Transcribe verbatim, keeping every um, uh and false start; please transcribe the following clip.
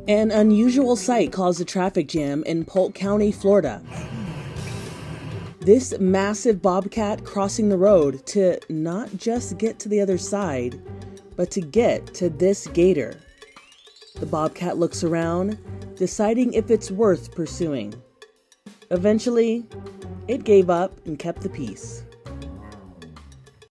An unusual sight caused a traffic jam in Polk County, Florida. This massive bobcat crossing the road to not just get to the other side, but to get to this gator. The bobcat looks around, deciding if it's worth pursuing. Eventually, it gave up and kept the peace.